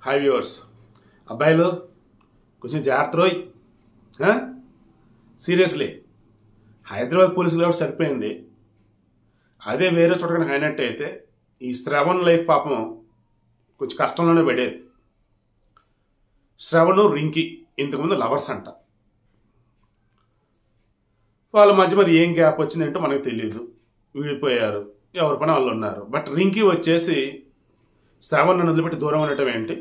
Hi viewers. అబ్బాయిలు కొంచెం జాగ్రత్త రోయ్. సీరియస్లీ హైదరాబాద్ పోలీసులు కాబట్టి సరిపోయింది. అదే వేరే చోట కనుక అయినట్టయితే ఈ శ్రవణ్ లైఫ్ పాపం కొంచెం కష్టంలోనే పడేది. శ్రవణ్ రింకి ఇంతకుముందు లవర్స్ అంట. వాళ్ళ మధ్య మరి ఏం గ్యాప్ వచ్చిందంటే మనకు తెలియదు. విడిపోయారు, ఎవరి పని వాళ్ళు ఉన్నారు. బట్ రింకి వచ్చేసి శ్రవణ్ నన్ను వదిలిపెట్టి దూరం ఉండటం ఏంటి,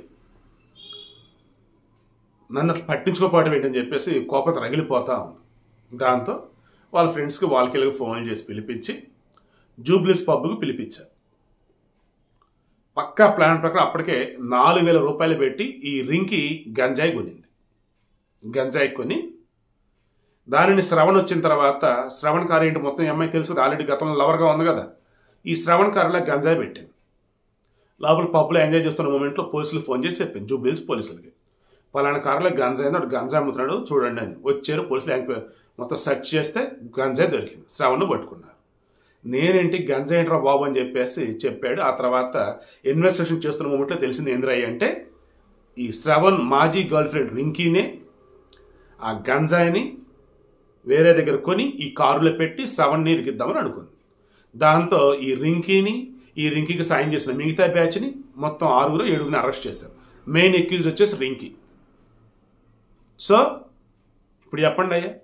నన్ను పట్టించుకోపోవటం ఏంటని చెప్పేసి కోపత రగిలిపోతా ఉంది. దాంతో వాళ్ళ ఫ్రెండ్స్కి వాళ్ళకి ఫోన్ చేసి పిలిపించి జూబ్లీస్ పబ్కి పిలిపించారు. పక్కా ప్లాన్ ప్రకారం అప్పటికే 4,000 రూపాయలు పెట్టి ఈ రింకి గంజాయి కొనింది. గంజాయి కొని దానిని శ్రవణ్ వచ్చిన తర్వాత శ్రవణ్ కారు ఏంటి మొత్తం అమ్మాయి తెలుసు, ఆల్రెడీ గతంలో లవర్గా ఉంది కదా. ఈ శ్రవణ్ కారులో గంజాయి పెట్టింది. లోపల పబ్లో ఎంజాయ్ చేస్తున్న మూమెంట్లో పోలీసులకు ఫోన్ చేసి చెప్పింది, జూబ్లీస్ పోలీసులకి, పలానా కారులో గంజాయి అన్నాడు, గంజాయి అమ్ముతున్నాడు చూడండి అని. వచ్చారు పోలీసులు, మొత్తం సెర్చ్ చేస్తే గంజాయి దొరికింది. శ్రవణ్ను పట్టుకున్నారు. నేనేంటి గంజాయి ఏంట్రా బాబు అని చెప్పేసి చెప్పాడు. ఆ తర్వాత ఇన్వెస్టిగేషన్ చేస్తున్న మూమెంట్లో తెలిసింది ఏంద్రయ్య అంటే ఈ శ్రవణ్ మాజీ గర్ల్ ఫ్రెండ్ రింకీనే ఆ గంజాయిని వేరే దగ్గర కొని ఈ కారులో పెట్టి శ్రవణ్ని ఇరికిద్దామని అనుకుంది. దాంతో ఈ రింకీకి సాయం చేసిన మిగతా బ్యాచ్ని మొత్తం 6-7 అరెస్ట్ చేశారు. మెయిన్ అక్యూజ్డ్ వచ్చేసి రింకీ. సో ఇప్పుడు చెప్పండి అయ్యా,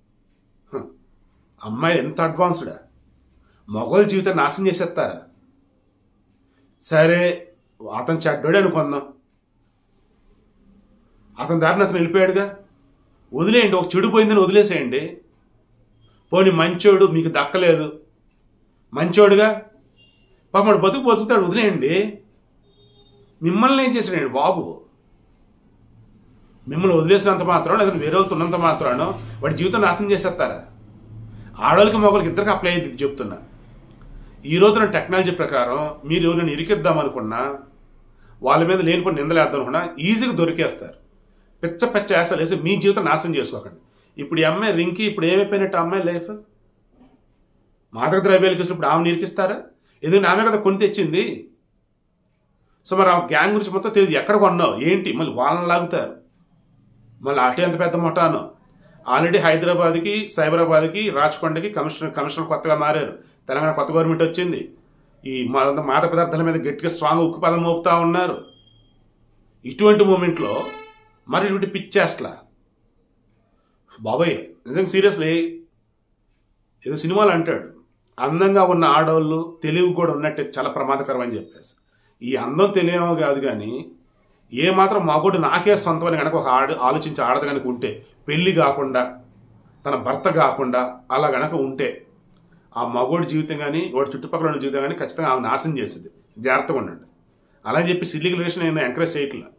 అమ్మాయి ఎంత అడ్వాన్స్డా, మగవాళ్ళ జీవితాన్ని నాశనం చేసేస్తారా? సరే అతను చెడ్డోడే అనుకుందాం, అతని దారిని అతను వెళ్ళిపోయాడుగా, వదిలేయండి. ఒక చెడు పోయిందని వదిలేసేయండి. పోనీ మంచోడు, మీకు దక్కలేదు, మంచోడుగా పాపడు బతుకుతాడు, వదిలేయండి. మిమ్మల్ని ఏం చేశాడండి బాబు? మిమ్మల్ని వదిలేసినంత మాత్రం లేదా వేరే వాళ్ళతో ఉన్నంత మాత్రానో వాడి జీవితం నాశనం చేసేస్తారా? ఆడవాళ్ళకి మగవాళ్ళకి ఇద్దరికి అప్లై అయ్యింది. ఇది చెప్తున్నా. ఈ రోజున టెక్నాలజీ ప్రకారం మీరు ఎవరైనా ఇరికిద్దాం అనుకున్నా, వాళ్ళ మీద లేనిపోయిన నిందలేద్దాం అనుకున్నా ఈజీగా దొరికేస్తారు. పెచ్చ యాసలు వేసి మీ జీవితం నాశనం చేసుకోకండి. ఇప్పుడు ఈ అమ్మాయి రింకి ఇప్పుడు ఏమైపోయినట్టు అమ్మాయి లైఫ్? మాదక ద్రవ్యాలు కేసులు ఇప్పుడు ఆమెను ఇరికిస్తారా? ఎందుకంటే ఆమె కదా కొని తెచ్చింది. సో మరి ఆ గ్యాంగ్ గురించి మొత్తం తెలియదు, ఎక్కడ కొన్నావు ఏంటి, మళ్ళీ వాళ్ళని లాగుతారు. మళ్ళీ అటు ఎంత పెద్ద ముఠాను. ఆల్రెడీ హైదరాబాద్కి, సైబరాబాద్కి, రాచకొండకి కమిషనర్ కొత్తగా మారారు. తెలంగాణ కొత్త గవర్నమెంట్ వచ్చింది. ఈ మాదక పదార్థాల మీద గట్టిగా స్ట్రాంగ్ ఉక్కు పదం మోపుతా ఉన్నారు. ఇటువంటి మూమెంట్లో మరి ఇటువంటి పిచ్చేస్ట్లా బాబాయ్. నిజంగా సీరియస్లీ ఏదో సినిమాలు అంటాడు, అందంగా ఉన్న ఆడవాళ్ళు తెలివి కూడా ఉన్నట్టు చాలా ప్రమాదకరం అని చెప్పేసి. ఈ అందం తెలియమో కాదు కానీ ఏమాత్రం మగోడు నాకే సొంతం అని కనుక ఒక ఆలోచించి ఆడదు కనుక ఉంటే, పెళ్లి కాకుండా తన భర్త కాకుండా అలా కనుక ఉంటే ఆ మగోడి జీవితం కానీ వాడి చుట్టుపక్కల ఉన్న జీవితం కానీ ఖచ్చితంగా ఆమె నాశనం చేసేది. జాగ్రత్తగా ఉండండి. అలా అని చెప్పి సిల్లీ రిలేషన్ నేను ఎంకరేజ్ చేయట్లా.